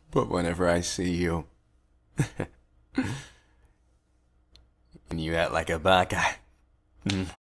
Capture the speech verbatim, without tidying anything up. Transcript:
But whenever I see you, and you act like a baka,